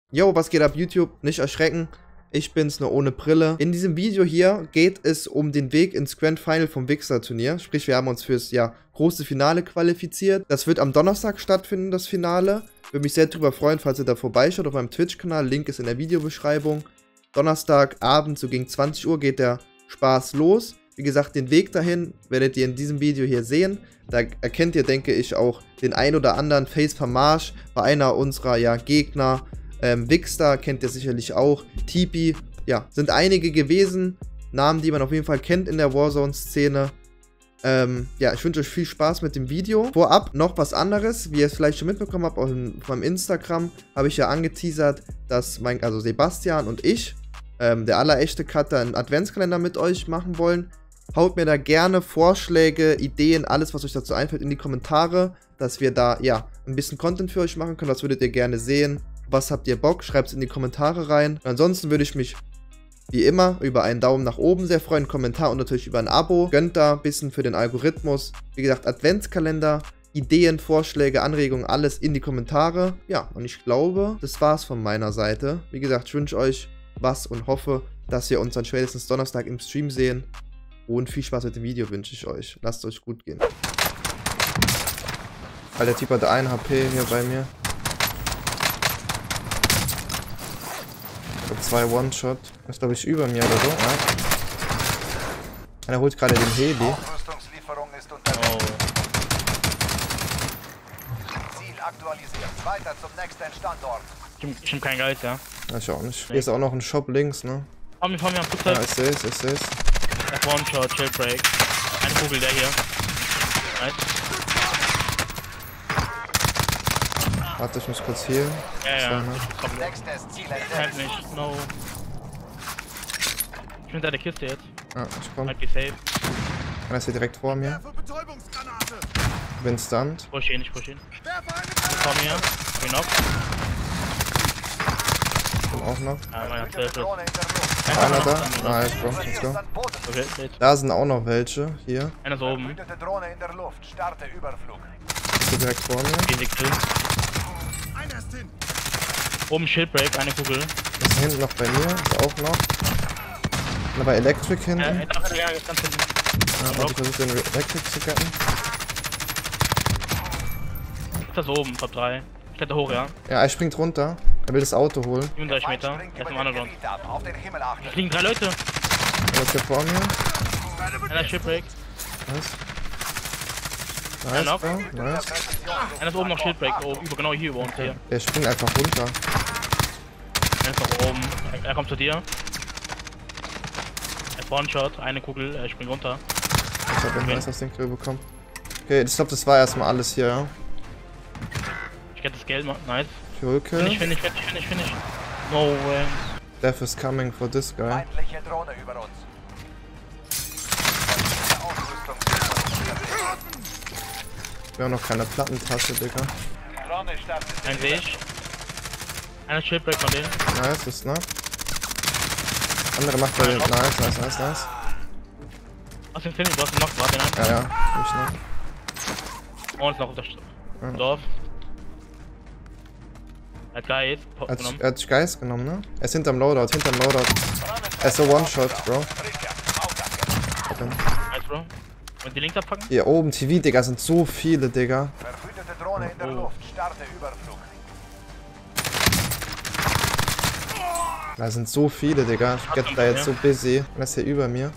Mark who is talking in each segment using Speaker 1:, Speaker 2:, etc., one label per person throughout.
Speaker 1: Yo, was geht ab YouTube? Nicht erschrecken, ich bin's nur ohne Brille. In diesem Video hier geht es um den Weg ins Grand Final vom Wixer Turnier. Sprich, wir haben uns fürs große Finale qualifiziert. Das wird am Donnerstag stattfinden, das Finale. Würde mich sehr darüber freuen, falls ihr da vorbeischaut auf meinem Twitch-Kanal. Link ist in der Videobeschreibung. Donnerstagabend, so gegen 20 Uhr geht der Spaß los. Wie gesagt, den Weg dahin werdet ihr in diesem Video hier sehen. Da erkennt ihr, denke ich, auch den ein oder anderen Face per Marsch bei einer unserer Gegner. Wixter kennt ihr sicherlich auch. Tipi, sind einige gewesen. Namen, die man auf jeden Fall kennt in der Warzone-Szene. Ich wünsche euch viel Spaß mit dem Video. Vorab noch was anderes, wie ihr es vielleicht schon mitbekommen habt, auf meinem Instagram habe ich ja angeteasert, dass Sebastian und ich, der allerechte Cutter, einen Adventskalender mit euch machen wollen. Haut mir da gerne Vorschläge, Ideen, alles, was euch dazu einfällt, in die Kommentare, dass wir da, ein bisschen Content für euch machen können. Das würdet ihr gerne sehen. Was habt ihr Bock? Schreibt es in die Kommentare rein. Und ansonsten würde ich mich, wie immer, über einen Daumen nach oben sehr freuen, einen Kommentar und natürlich über ein Abo. Gönnt da ein bisschen für den Algorithmus. Wie gesagt, Adventskalender, Ideen, Vorschläge, Anregungen, alles in die Kommentare. Ja, und ich glaube, das war's von meiner Seite. Wie gesagt, ich wünsche euch was und hoffe, dass wir uns dann spätestens Donnerstag im Stream sehen. Und viel Spaß mit dem Video wünsche ich euch. Lasst euch gut gehen. Weil der Typ hat 1 HP hier bei mir. 2 One-Shot. Das ist, glaube ich, über mir oder so. Ja. Er holt gerade den Heli.
Speaker 2: Aufrüstungslieferung ist unterwegs. Ziel aktualisiert. Weiter zum nächsten Standort.
Speaker 3: Ich hab keinen Geist, ja.
Speaker 1: Ich auch nicht. Hier ist auch noch ein Shop links, ne?
Speaker 3: Vor mir, am Fußball.
Speaker 1: Ja, ich seh's.
Speaker 3: One-Shot, Jailbreak. Eine Kugel, der hier. Nice.
Speaker 1: Warte, ich muss kurz healen.
Speaker 3: Ja.
Speaker 2: Nächstes Ziel
Speaker 3: Halt nicht, no. Ich bin hinter der Kiste jetzt.
Speaker 1: Ja, ich komm.
Speaker 3: Halt be safe.
Speaker 1: Einer ist hier direkt vor mir. Bin stunned.
Speaker 3: Push ihn. Vor mir. Bin knock.
Speaker 1: Bin auch noch.
Speaker 3: Ja, meiner Self ist.
Speaker 1: Einer da. Nice, bro. Let's go.
Speaker 3: Okay, wait.
Speaker 1: Da sind auch noch welche. Hier.
Speaker 3: Einer ist oben.
Speaker 2: Behütete Drohne in der Luft. Starte Überflug.
Speaker 1: Ist hier direkt vor mir.
Speaker 3: Riesig Kill. Oben Shieldbreak, eine Kugel.
Speaker 1: Ist hinten noch bei mir. Ist auch noch. Aber Electric hinten.
Speaker 3: Ja, ist ganz hinten.
Speaker 1: Ich versuche den Electric zu retten.
Speaker 3: Ist das oben, Top 3. Ich kletter hoch, ja.
Speaker 1: Ja, er springt runter. Er will das Auto holen.
Speaker 3: 37 Meter. Er ist im Underground.
Speaker 2: Auf den Himmel achten.
Speaker 3: Da fliegen 3 Leute.
Speaker 1: Er ist hier vor mir.
Speaker 3: Einer Shieldbreak.
Speaker 1: Nice,
Speaker 3: Knock.
Speaker 1: bro. Nice.
Speaker 3: Einer ist oben noch Shieldbreak. Oh, genau hier über uns. Hier.
Speaker 1: Er springt einfach runter.
Speaker 3: Er ist noch oben. Er kommt zu dir. Er ist One-Shot. Eine Kugel. Er springt runter.
Speaker 1: Ich hab den das Ding bekommen. Okay, ich glaube, das war erstmal alles hier, ja.
Speaker 3: Ich get das Geld. Nice.
Speaker 1: Kill.
Speaker 3: Finish. No way.
Speaker 1: Death is coming for this guy.
Speaker 2: Feindliche Drohne über uns.
Speaker 1: Wir haben noch keine Plattentasche, Digga.
Speaker 2: Drohne startet.
Speaker 3: Ein sehe ich. Einer Shieldbreak von denen.
Speaker 1: Nice, das Snap. Andere macht bei den. Nice.
Speaker 3: Aus dem Film, du hast ihn noch, warte nein.
Speaker 1: Ja, ich noch.
Speaker 3: Und ist noch auf der Dorf. Er hat Geist genommen.
Speaker 1: Er hat sich Geist genommen, ne? Er ist hinterm Loadout. Er ist so One-Shot, Bro.
Speaker 3: Nice, Bro. Und die links abpacken?
Speaker 1: Hier oben, TV, Digga, sind so viele, Digga.
Speaker 2: Verfütterte Drohne in der Luft. Starte Überflug.
Speaker 1: Da sind so viele, Digga. Ich get da jetzt so busy. Er ist hier über mir.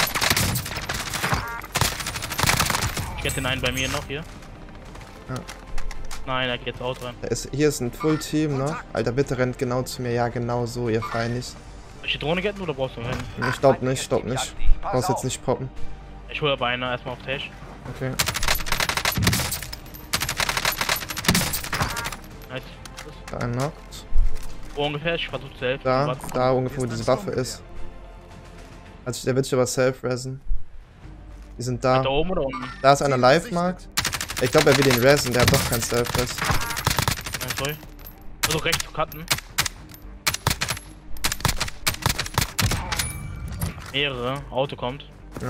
Speaker 3: Ich get den einen bei mir noch hier.
Speaker 1: Ja.
Speaker 3: Nein, er geht jetzt aus rein.
Speaker 1: Hier ist ein Full-Team noch. Alter, bitte rennt genau zu mir. Ja, genau so, ihr Feinis.
Speaker 3: Soll ich die Drohne getten oder brauchst du einen?
Speaker 1: Ich glaub nicht. Brauchst jetzt nicht poppen.
Speaker 3: Ich hole aber einer erstmal auf Tash.
Speaker 1: Okay.
Speaker 3: Nice.
Speaker 1: Da ein Knocked.
Speaker 3: Wo ungefähr? Ich versuche selbst.
Speaker 1: Da ungefähr, wo diese Waffe ist. Also der wird sich aber self-resen. Die sind da.
Speaker 3: Da oben oder unten?
Speaker 1: Da ist einer Live-Mark. Ich glaube, er will den resen, der hat doch kein Self-Res.
Speaker 3: Nein, sorry. Versuch rechts zu cutten. Mehrere. Auto kommt.
Speaker 1: Ja.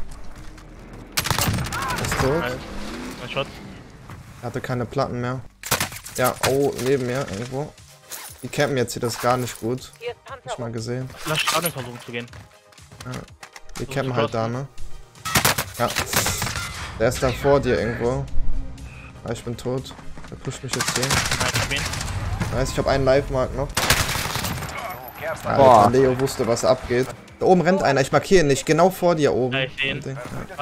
Speaker 1: Ist tot.
Speaker 3: Nice. Ein Shot.
Speaker 1: Er hatte keine Platten mehr. Ja, oh, neben mir irgendwo. Die campen jetzt hier, das ist gar nicht gut. Hab ich mal gesehen.
Speaker 3: Lass Stadion versuchen zu gehen.
Speaker 1: Ja. Die campen halt da, ne? Ja. Der ist da vor dir irgendwo. Ah, ich bin tot. Der pusht mich jetzt hier. Nice, ich hab einen Live-Mark noch. Alter, Leo wusste, was abgeht. Da oben rennt einer, ich markiere ihn nicht. Genau vor dir oben.
Speaker 3: Ja, ich seh ihn.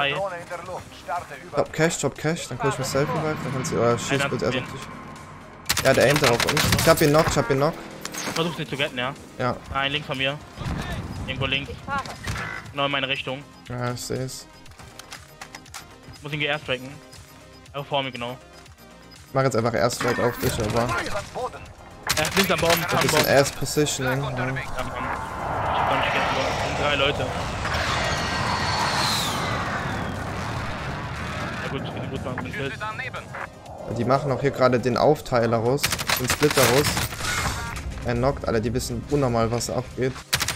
Speaker 1: Drop Cash, dann kann ich mich selfie rein. Dann kannst du, oder schießt bitte erst auf dich. Ja, der aimt auf uns. Ich hab ihn knock.
Speaker 3: Versuch's nicht zu getten, ja?
Speaker 1: Ja.
Speaker 3: Nein, links von mir. Irgendwo links. Genau in meine Richtung.
Speaker 1: Ja, ich seh's.
Speaker 3: Muss ihn geairstriken. Auch vor mir, genau.
Speaker 1: Ich mach jetzt einfach Airstrike auf dich, aber.
Speaker 3: Er ist links am Baum.
Speaker 1: Ein bisschen Ass-Positioning. Ja.
Speaker 3: Ich hab gar nicht gegessen worden. Das sind 3 Leute. Ja gut, ich bin gut machen mit Pilz.
Speaker 1: Die machen auch hier gerade den Aufteiler raus. Den Splitter raus. Er knockt, alle, die wissen unnormal, was abgeht.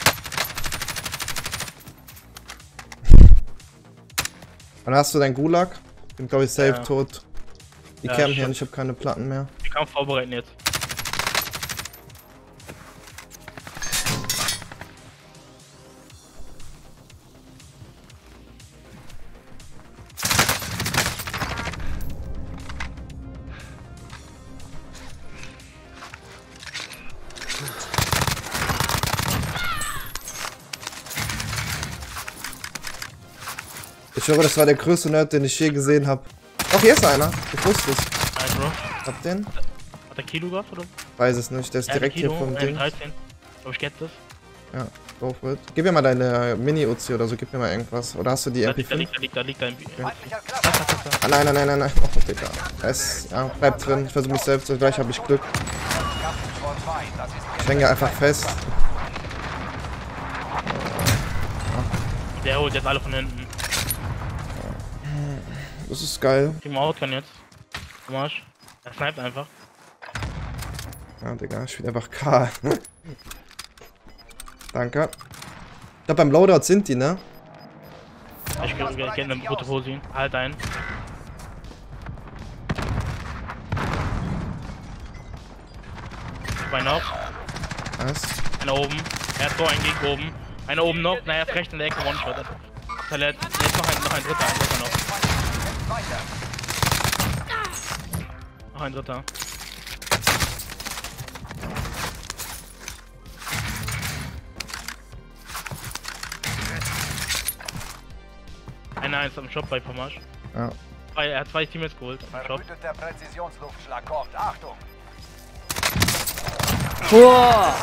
Speaker 1: Dann hast du deinen Gulag. Ich bin, glaube ich, safe tot. Die campen hier und ich habe keine Platten mehr.
Speaker 3: Ich kann vorbereiten jetzt.
Speaker 1: Ich höre, das war der größte Nerd, den ich je gesehen habe. Ach, hier ist einer. Ich wusste es.
Speaker 3: Nice, Bro.
Speaker 1: Hab den?
Speaker 3: Hat der Kilo gehabt, oder?
Speaker 1: Weiß es nicht, der ist direkt hier vom Ding.
Speaker 3: 13. Aber ich get das.
Speaker 1: Ja, go for it. Gib mir mal deine Mini-Uzi oder so, gib mir mal irgendwas. Oder hast du die MP5?
Speaker 3: Da liegt da.
Speaker 1: Ah, nein. Oh, Digga. Ja, bleib drin. Ich versuche mich selbst zu. Gleich habe ich Glück. Ich hänge einfach fest.
Speaker 3: Der holt jetzt alle von hinten.
Speaker 1: Das ist geil.
Speaker 3: Kriegen wir Outgun jetzt. Am Arsch. Er sniped einfach.
Speaker 1: Ja, Digga, ich spiele einfach K. Danke. Ich glaube, beim Loadout sind die, ne?
Speaker 3: Ich gehe in eine rote Hose. Halt ein. Zwei noch.
Speaker 1: Nice.
Speaker 3: Einer oben. Er hat so einen gegen oben. Einer oben noch. Na, er ist rechts in der Ecke. One-Shot. Jetzt noch ein dritter. Noch ein dritter. Einer ist am Shop bei Pomasch.
Speaker 1: Ja.
Speaker 3: Er hat 2 Teammates geholt am Shop.
Speaker 2: Der Präzisionsluftschlag kommt. Achtung!
Speaker 3: Oder?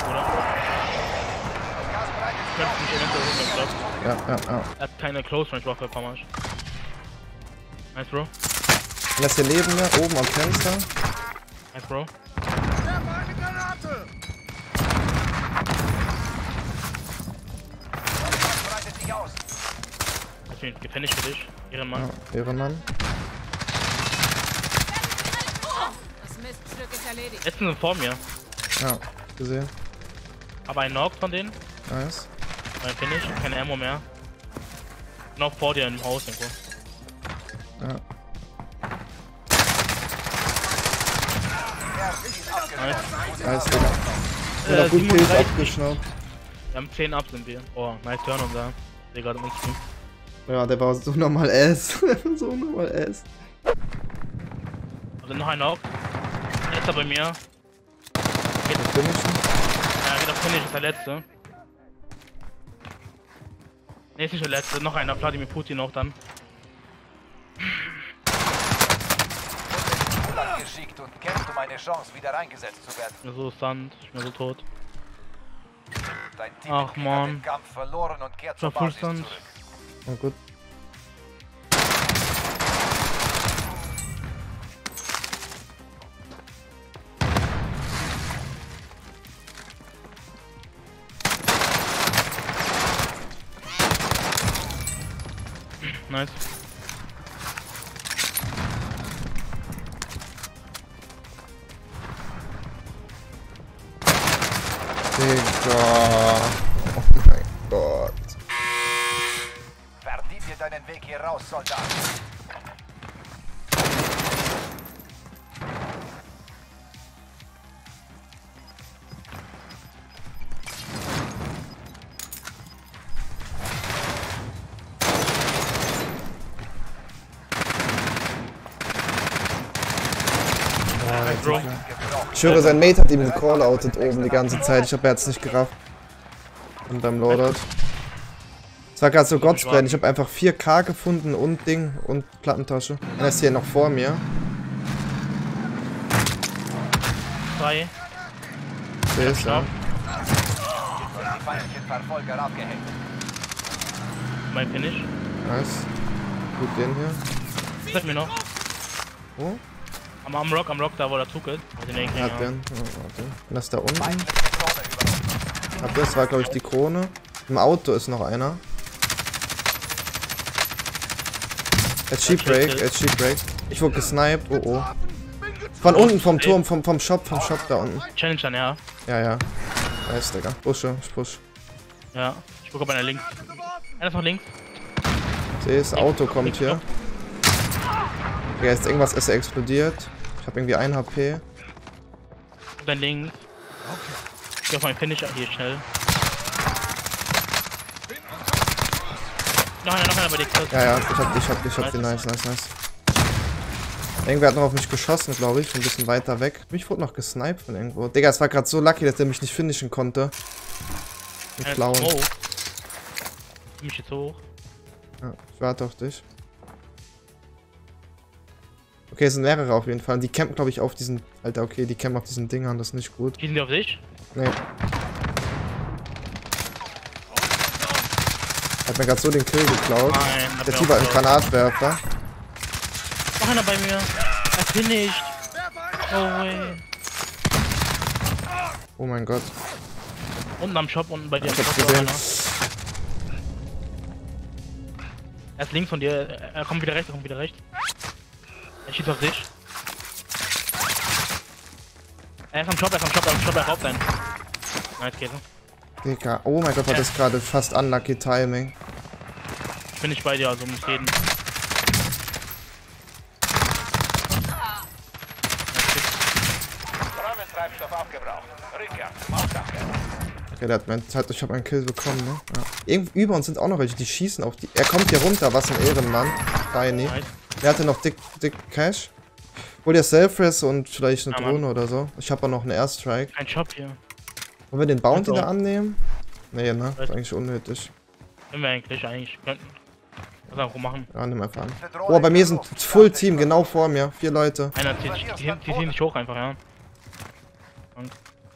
Speaker 3: Könnte mich eventuell holen am Shop.
Speaker 1: Ja.
Speaker 3: Er hat keine Close Range Waffe, Pomasch. Nice, Bro.
Speaker 1: Und das hier neben mir, oben am Fenster.
Speaker 3: Nice, Bro. Ich bin gefährlich für dich, Ehrenmann.
Speaker 1: Ja, Ehrenmann.
Speaker 4: Das Miststück ist erledigt.
Speaker 3: Letzten sind vor mir.
Speaker 1: Ja, gesehen.
Speaker 3: Aber ein Knock von denen.
Speaker 1: Nice.
Speaker 3: Ein Finish, keine Ammo mehr. Noch vor dir im Haus irgendwo.
Speaker 1: Ja. Nice, Digga. Oder gut Kills abgeschnappt.
Speaker 3: Wir haben 10 ab sind wir. Oh, nice Turn und da. Der gerade im Stream.
Speaker 1: Ja, der war so normal ass. So normal ass.
Speaker 3: Also noch ein Knock. Letzter bei mir.
Speaker 1: Geht auf Finishen?
Speaker 3: Ja, geht auf Finish, ist der letzte. Ne, ist nicht der letzte. Noch einer. Vladimir Putin noch dann.
Speaker 2: Geschickt und kennst du meine Chance, wieder reingesetzt zu werden.
Speaker 3: Ich bin so stunned. Ich bin so tot.
Speaker 2: Dein Team
Speaker 3: Ach,
Speaker 2: hat
Speaker 3: Mann.
Speaker 2: den Kampf verloren und kehrt zur
Speaker 3: Ich war
Speaker 2: Basis
Speaker 3: Fullstand.
Speaker 2: zurück.
Speaker 1: Oh, gut.
Speaker 3: Nice.
Speaker 1: Digga. Oh mein Gott.
Speaker 2: Verdien dir deinen Weg hier raus, Soldat.
Speaker 3: Bro.
Speaker 1: Ich höre, sein Mate hat ihm gecalloutet oben die ganze Zeit. Ich habe jetzt nicht gerafft. Und beim Loadout. Es war gerade so Gottsplan. Ich habe einfach 4K gefunden und Ding und Plattentasche. Er ist hier noch vor mir.
Speaker 3: 3.
Speaker 1: Der ist ja.
Speaker 2: Die feindlichen Verfolger abgehängt.
Speaker 3: Mein Finish.
Speaker 1: Nice. Gut, den hier.
Speaker 3: Sag mir noch.
Speaker 1: Oh,
Speaker 3: Am Rock, da wo der Zug ist. Den
Speaker 1: er
Speaker 3: Hänger.
Speaker 1: hat den. Oh, warte. Und das da unten. Das war, glaube ich, die Krone. Im Auto ist noch einer. Sheepbreak. Ich wurde gesniped. Oh, oh. Von unten, vom Turm, vom Shop da unten.
Speaker 3: Challenge dann, ja.
Speaker 1: Ja. Nice, Digga. Ich push.
Speaker 3: Ja. Ich gucke bei einer links. Einer von links.
Speaker 1: Sehe, das Auto kommt hier. Okay, jetzt irgendwas ist explodiert. Ich habe irgendwie 1 HP.
Speaker 3: Und dann links. Ich geh auf meinen Finisher hier schnell. Noch einer bei dir.
Speaker 1: Ja, ich hab den. Nice. Irgendwer hat noch auf mich geschossen, glaube ich. Von ein bisschen weiter weg. Mich wurde noch gesniped von irgendwo. Digga, es war gerade so lucky, dass der mich nicht finishen konnte. Mit Klauen.
Speaker 3: Ich mich jetzt hoch.
Speaker 1: Ja, ich warte auf dich. Okay, es sind mehrere auf jeden Fall. Die campen, glaube ich, auf diesen... Alter, okay, die campen auf diesen Dingern. Das ist nicht gut.
Speaker 3: Schießen die auf dich?
Speaker 1: Nee. Hat mir gerade so den Kill geklaut.
Speaker 3: Nein,
Speaker 1: Der Typ hat einen Granatwerfer.
Speaker 3: Noch einer bei mir. Er finished. No way.
Speaker 1: Oh mein Gott.
Speaker 3: Unten am Shop, unten bei dir.
Speaker 1: Ich hab's gesehen.
Speaker 3: Er ist links von dir. Er kommt wieder rechts, Er schießt auf dich. Er ist am Shop, er raubt einen. Nice, Käse.
Speaker 1: Digga, oh mein Gott, war das gerade fast unlucky Timing.
Speaker 3: Ich bin nicht bei dir, also muss reden.
Speaker 2: Treibstoff aufgebraucht. Rückkehr. Aufdanke.
Speaker 1: Okay, der hat ich habe einen Kill bekommen, ne? Ja. Irgendwo über uns sind auch noch welche, die schießen auf die... Er kommt hier runter, was ein Ehrenmann. Tiny.
Speaker 3: Nice.
Speaker 1: Der hatte noch dick Cash. Hol dir Self-Res und vielleicht eine Drohne oder so. Ich habe auch noch einen Airstrike.
Speaker 3: Ein Shop hier.
Speaker 1: Wollen wir den Bounty
Speaker 3: Also.
Speaker 1: da annehmen? Nee, ne? Ist eigentlich unnötig.
Speaker 3: Können wir eigentlich könnten. Was auch machen.
Speaker 1: Ja, nimm einfach an. Oh, bei mir sind Full Team, genau vor mir. 4 Leute.
Speaker 3: Einer zieht, die ziehen nicht hoch einfach, ja. Und.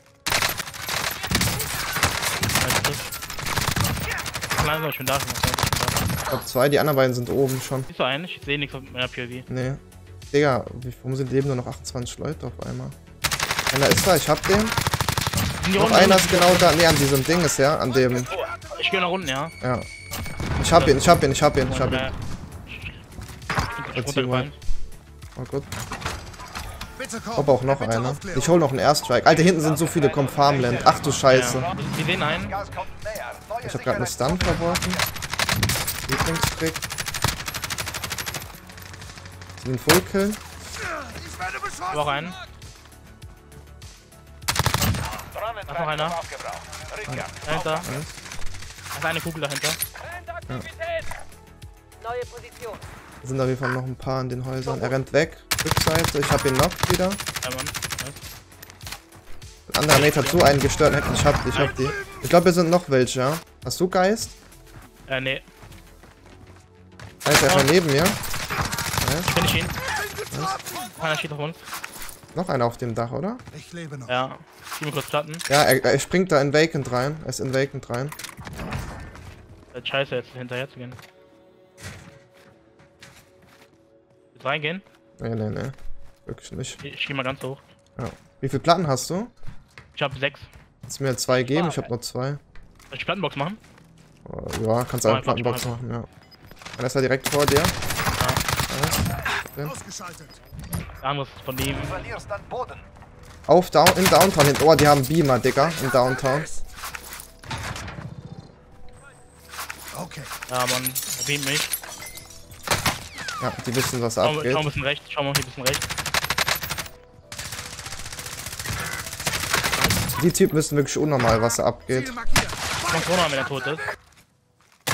Speaker 3: Langsam, ich bin da.
Speaker 1: Ich glaube 2, die anderen beiden sind oben schon.
Speaker 3: Siehst du einen? Ich sehe nichts auf meiner POV.
Speaker 1: Nee. Digga, warum sind leben nur noch 28 Leute auf einmal? Einer ist da, ich hab den. Noch einer ist genau da. Nee, an diesem Ding ist ja, an dem.
Speaker 3: Ich gehe nach unten, ja.
Speaker 1: Ja. Ich hab ihn.
Speaker 3: Ich runtergefallen.
Speaker 1: Oh gut. Hab auch noch einer. Ich hol noch einen Airstrike. Alter, hinten sind so viele, komm Farmland. Ach du Scheiße.
Speaker 3: Ja. Wir sehen einen.
Speaker 2: Gas kommt näher. Neue
Speaker 1: Ich hab grad einen Stun verworfen. Lieblingstrick. Den Full-Kill.
Speaker 3: Ich auch einen. Da ist noch einer. Dahinter. Da ist eine Kugel dahinter.
Speaker 4: Neue Position.
Speaker 1: Da sind auf jeden Fall noch ein paar in den Häusern. Er rennt weg. Rückseite. Ich hab ihn noch wieder.
Speaker 3: Ja, Mann.
Speaker 1: Ein anderer Mate hat so einen gestört. Ich hab die. Ich glaube, hier sind noch welche, ja? Hast du Geist?
Speaker 3: Nee.
Speaker 1: Er ist einfach neben mir.
Speaker 3: Ich bin nicht ihn. Einer steht auf uns.
Speaker 1: Noch einer auf dem Dach, oder?
Speaker 5: Ich lebe noch.
Speaker 3: Ja. Ich geh mir kurz Platten.
Speaker 1: Ja, er springt da in Vacant rein. Er ist in Vacant rein.
Speaker 3: Scheiße, jetzt hinterher zu gehen. Jetzt reingehen?
Speaker 1: Nee. Wirklich nicht.
Speaker 3: Ich geh mal ganz hoch.
Speaker 1: Ja. Wie viele Platten hast du?
Speaker 3: Ich hab 6.
Speaker 1: Kannst du mir 2 geben? Ich hab nur 2.
Speaker 3: Soll ich Plattenbox machen?
Speaker 1: Ja, kannst du eine Plattenbox machen, ja. Einer ist da direkt vor dir.
Speaker 5: Ausgeschaltet.
Speaker 3: Der andere ist von dem.
Speaker 2: Du verlierst an Boden.
Speaker 1: Im Downtown hinten. Oh, die haben Beamer, Digga. Im Downtown.
Speaker 5: Okay.
Speaker 3: Ja, Mann. Er beamt mich.
Speaker 1: Ja, die wissen, was
Speaker 3: Schau
Speaker 1: abgeht.
Speaker 3: mal ein bisschen rechts. Schau mal hier ein bisschen rechts.
Speaker 1: Die Typen wissen wirklich unnormal, was da abgeht.
Speaker 5: Ziel markiert.
Speaker 3: Komm runter, wenn er tot ist.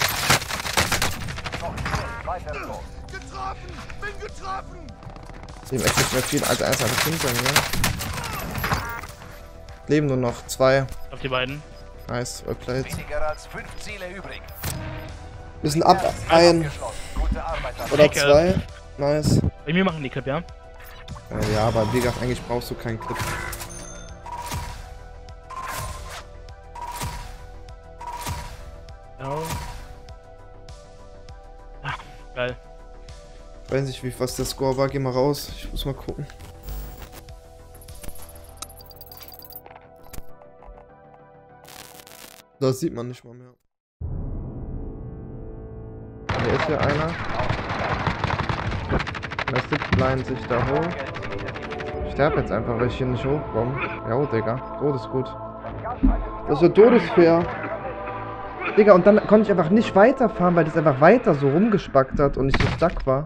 Speaker 2: Weiter los.
Speaker 5: Getroffen! Bin getroffen!
Speaker 1: Leben echt nicht mehr viel. Also erst einfach hinter mir. Leben nur noch 2.
Speaker 3: Auf die beiden.
Speaker 1: Nice, well played.
Speaker 2: Weniger als 5 Ziele übrig.
Speaker 1: Wir sind ab ein
Speaker 2: Abgeschlossen. Gute Arbeit.
Speaker 1: oder
Speaker 3: Clip.
Speaker 1: 2. Nice.
Speaker 3: Bei mir machen die Clip, ja?
Speaker 1: Ja, aber wie gesagt, eigentlich brauchst du keinen Clip.
Speaker 3: Ja. Ah, geil.
Speaker 1: Ich weiß nicht, was der Score war. Geh mal raus. Ich muss mal gucken. Das sieht man nicht mal mehr. Hier ist ja einer. Der sitzt blind sich da hoch. Ich sterbe jetzt einfach, weil ich hier nicht hochkomme. Ja, Digga. Todesgut. Das ist ja todesfair. Digga, und dann konnte ich einfach nicht weiterfahren, weil das einfach weiter so rumgespackt hat und ich so stuck war.